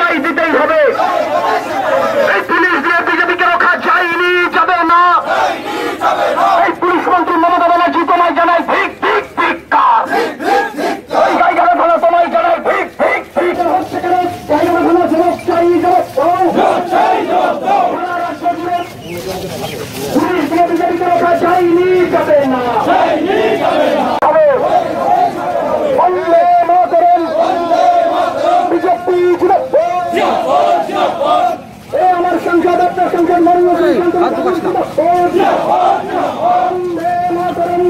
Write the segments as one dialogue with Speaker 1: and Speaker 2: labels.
Speaker 1: জবাই দিতেই হবে। এই পুলিশ দিয়ে বিজেপিকে রক্ষা যায়নি, যাবে না। এই পুলিশ মন্ত্রী মমতা ব্যানার্জি তোমায় জানাই ঠিক ঠিক ঠিক কার ওই গাইঘাটা থানা তোমায় জানাই ঠিক ঠিক ঠিক গাইঘাটা থানা জবাব চাই, জবাব পুলিশ দিয়ে বিজেপিকে রক্ষা যায়নি, যাবে না। বন্দে মাতরম, বিজেপি এ আমার সংসদ, আপনার সংসদ মাননীয় বন্দে মাতরম,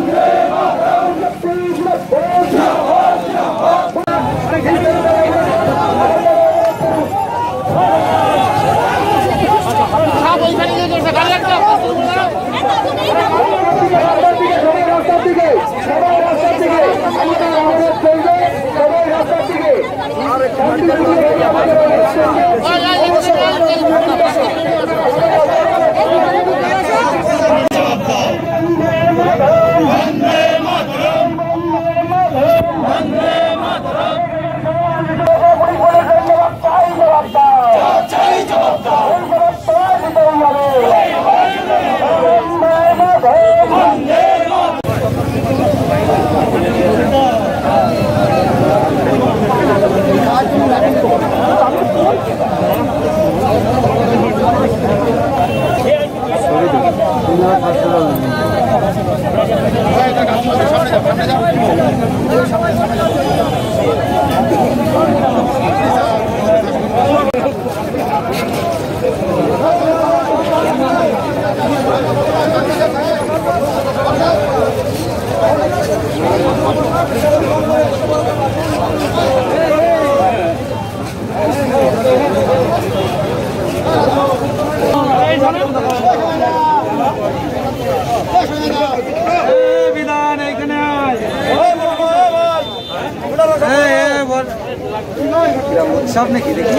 Speaker 1: সামনে কি দেখি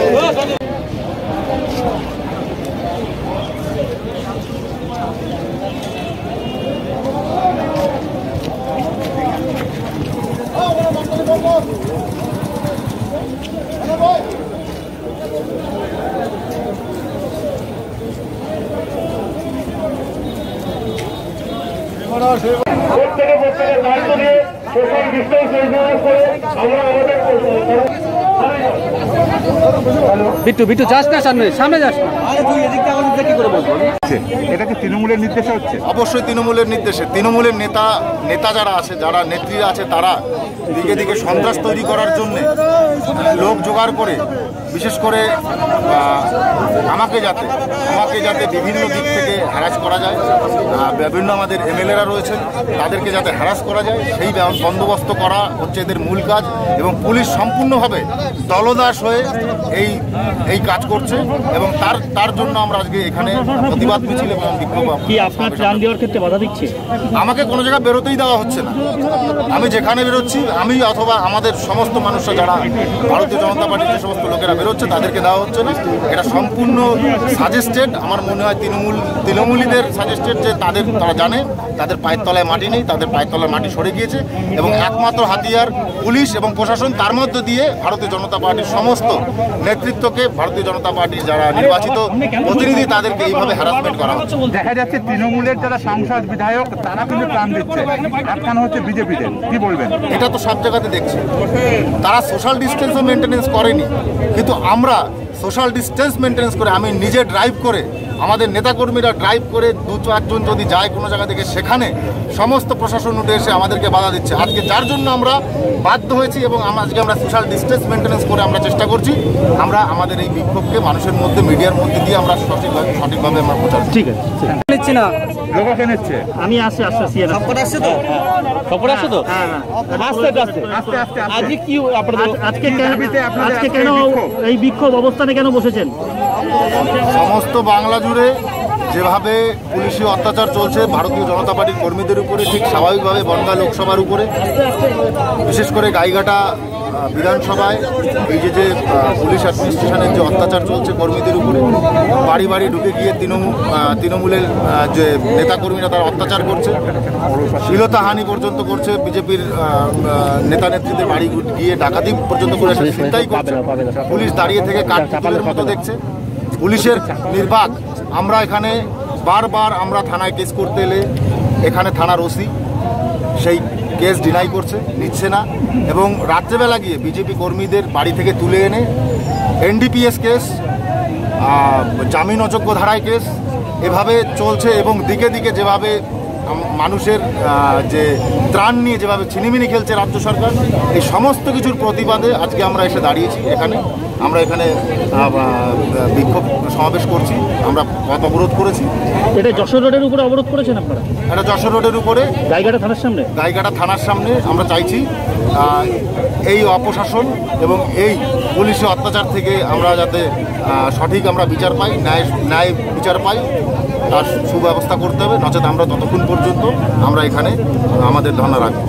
Speaker 1: প্রত্যেকে দায়িত্ব দিয়ে সোশ্যাল ডিস্টেন্স মেনটেন করে আমরা আমাদের
Speaker 2: বিট্টু যাস না, সামনে যাস না।
Speaker 3: এটা কি তৃণমূলের নির্দেশে হচ্ছে?
Speaker 4: অবশ্যই তৃণমূলের নির্দেশে। তৃণমূলের নেতা যারা আছে, যারা নেত্রীরা আছে, তারা দিকে দিকে সন্ত্রাস তৈরি করার জন্য লোক জোগাড় করে, বিশেষ করে আমাকে যাতে বিভিন্ন দিক থেকে হ্যারাস করা যায়, বিভিন্ন আমাদের এমএলএরা রয়েছেন তাদেরকে যাতে হ্যারাস করা যায় সেই বন্দোবস্ত করা হচ্ছে এদের মূল কাজ। এবং পুলিশ সম্পূর্ণভাবে দলদাস হয়ে এই কাজ করছে এবং তার জন্য আমরা আজকে এখানে প্রতিবাদ মিছিল এবং বিক্ষোভ।
Speaker 2: কি আপনার ত্রাণ দেওয়ার ক্ষেত্রে বাধা দিচ্ছে?
Speaker 4: আমাকে কোনো জায়গায় বেরোতেই দেওয়া হচ্ছে না। আমি যেখানে বেরোচ্ছি, আমি অথবা আমাদের সমস্ত মানুষরা যারা ভারতীয় জনতা পার্টির যে সমস্ত লোকেরা বেরোচ্ছে তাদেরকে দেওয়া হচ্ছে না। এটা সম্পূর্ণ সাজেস্টেড। আমার মনে হয় তৃণমূলীদের সাজেস্টেড, যে তারা জানে তাদের পায়ের তলায় মাটি নেই, তাদের পায়ের তলায় মাটি সরে গিয়েছে এবং একমাত্র হাতিয়ার পুলিশ এবং প্রশাসন। তার মধ্য দিয়ে ভারতীয় জনতা পার্টির সমস্ত নেতৃত্বকে, ভারতীয় জনতা পার্টির যারা নির্বাচিত প্রতিনিধি, তাদেরকে এইভাবে হ্যারাসমেন্ট করা হচ্ছে।
Speaker 3: দেখা যাচ্ছে তৃণমূলের যারা সাংসদ বিধায়ক তারা কিন্তু প্রাণ দিচ্ছে, একখান হচ্ছে বিজেপিতে। কি বলবেন?
Speaker 4: এটা তো সব জায়গাতে দেখছি, তারা সোশ্যাল ডিস্টেন্সও মেনটেনেন্স করেনি, কিন্তু আমরা সোশ্যাল ডিস্টেন্স মেনটেন্স করে, আমি নিজে ড্রাইভ করে, আমাদের নেতাকর্মীরা ড্রাইভ করে 2-4 জন যদি যায় কোনো জায়গা থেকে, সেখানে সমস্ত প্রশাসন উঠে এসে আমাদেরকে বাধা দিচ্ছে। আজকে যার জন্য আমরা বাধ্য হয়েছি এবং আজকে আমরা সোশ্যাল ডিস্টেন্স মেনটেন্স করে আমরা চেষ্টা করছি আমরা আমাদের এই বিক্ষোভকে মানুষের মধ্যে, মিডিয়ার মধ্যে দিয়ে আমরা সঠিকভাবে আমরা প্রচার।
Speaker 2: ঠিক আছে, নিচ্ছি না
Speaker 3: লোককে নিচ্ছে।
Speaker 2: আমি আসছি সবকটা আসছে তো, সবকটা আসছে তো। হ্যাঁ, আস্তে আস্তে। আজকে কি আপনাদের আজকে কেন এই বিক্ষোভ অবস্থানে কেন বসেছেন?
Speaker 4: সমস্ত বাংলা জুড়ে যেভাবে পুলিশি অত্যাচার চলছে ভারতীয় জনতা পার্টির কর্মীদের উপরে, ঠিক স্বাভাবিকভাবে বনগাঁ লোকসভার উপরে, বিশেষ করে গাইঘাটা বিধানসভায় এই যে পুলিশ অ্যাডমিনিস্ট্রেশনের যে অত্যাচার চলছে কর্মীদের উপরে, বাড়ি বাড়ি ঢুকে গিয়ে তৃণমূলের যে নেতাকর্মীরা তারা অত্যাচার করছে, শ্লীলতাহানি পর্যন্ত করছে, বিজেপির নেতা নেত্রীদের বাড়ি গিয়ে ডাকাতি পর্যন্ত করে চিন্তাই করছে, পুলিশ দাঁড়িয়ে থেকে কাঠপুতুলের মতো দেখছে। পুলিশের নির্বাক। আমরা এখানে বারবার আমরা থানায় কেস করতে এলে এখানে থানার ওসি সেই কেস ডিনাই করছে, নিচ্ছে না, এবং রাত্রেবেলা গিয়ে বিজেপি কর্মীদের বাড়ি থেকে তুলে এনে এনডিপিএস কেস, জামিন অযোগ্য ধারায় কেস এভাবে চলছে। এবং দিকে দিকে যেভাবে মানুষের যে ত্রাণ নিয়ে যেভাবে ছিনিমিনি খেলছে রাজ্য সরকার, এই সমস্ত কিছুর প্রতিবাদে আজকে আমরা এসে দাঁড়িয়েছি এখানে। আমরা এখানে বিক্ষোভ সমাবেশ করছি, আমরা পথ অবরোধ করেছি।
Speaker 2: এটা যশোর রোডের উপরে অবরোধ করেছেন আপনারা?
Speaker 4: এটা যশোর রোডের উপরে
Speaker 2: গাইঘাটা থানার সামনে।
Speaker 4: গাইঘাটা থানার সামনে আমরা চাইছি এই অপশাসন এবং এই পুলিশি অত্যাচার থেকে আমরা যাতে সঠিক আমরা বিচার পাই, ন্যায় বিচার পাই, তার সুব্যবস্থা করতে হবে, নচেত আমরা ততক্ষণ পর্যন্ত আমরা এখানে আমাদের ধর্ণা রাখবো।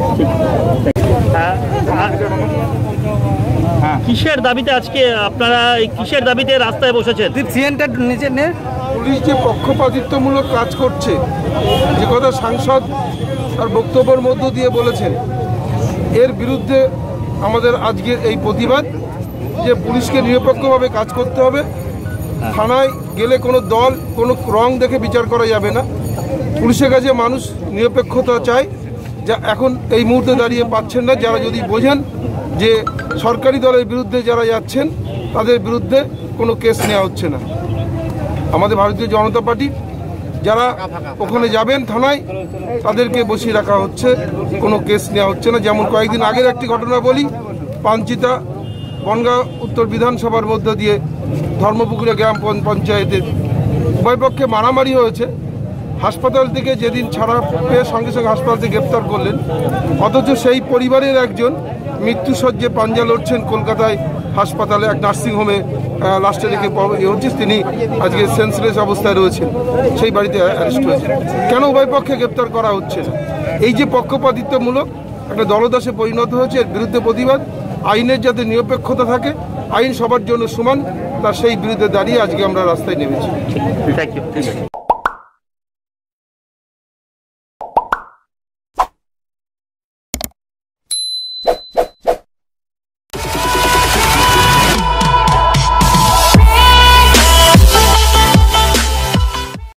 Speaker 2: কিসের দাবিতে আজকে আপনারা এই কিসের দাবিতে রাস্তায় বসেছেন?
Speaker 5: পুলিশ যে পক্ষপাতিত্বমূলক কাজ করছে, যে কথা সাংসদ তার বক্তব্যের মধ্য দিয়ে বলেছেন, এর বিরুদ্ধে আমাদের আজকের এই প্রতিবাদ যে পুলিশকে নিরপেক্ষভাবে কাজ করতে হবে। থানায় গেলে কোনো দল কোনো রং দেখে বিচার করা যাবে না। পুলিশের কাছে মানুষ নিরপেক্ষতা চায়, যা এখন এই মুহূর্তে দাঁড়িয়ে পাচ্ছেন না। যারা যদি বোঝেন যে সরকারি দলের বিরুদ্ধে যারা যাচ্ছেন তাদের বিরুদ্ধে কোনো কেস নেওয়া হচ্ছে না। আমাদের ভারতীয় জনতা পার্টি যারা ওখানে যাবেন থানায় তাদেরকে বসিয়ে রাখা হচ্ছে, কোনো কেস নেওয়া হচ্ছে না। যেমন কয়েকদিন আগের একটি ঘটনা বলি, পাঞ্চিতা বনগাঁ উত্তর বিধানসভার মধ্য দিয়ে ধর্মপুকুরিয়া গ্রাম পঞ্চায়েতের উভয় পক্ষে মারামারি হয়েছে। হাসপাতাল থেকে যেদিন ছাড়া পেয়ে সঙ্গে সঙ্গে হাসপাতাল থেকে গ্রেপ্তার করলেন, অথচ সেই পরিবারের একজন মৃত্যুসজ্জে পাঞ্জা লড়ছেন কলকাতায় হাসপাতালে এক নার্সিংহোমে লাস্টে রেখে হচ্ছে, তিনি আজকে সেন্সলেস অবস্থায় রয়েছেন, সেই বাড়িতে অ্যারেস্ট হয়েছেন। কেন উভয় পক্ষে গ্রেপ্তার করা হচ্ছে না? এই যে পক্ষপাতিত্বমূলক একটা দলদাসে পরিণত হয়েছে, এর বিরুদ্ধে প্রতিবাদ। আইনের যাতে নিরপেক্ষতা থাকে, আইন সবার জন্য সমান, তার সেই বিরুদ্ধে দাঁড়িয়ে আজকে আমরা রাস্তায় নেমেছি।
Speaker 2: Thank you.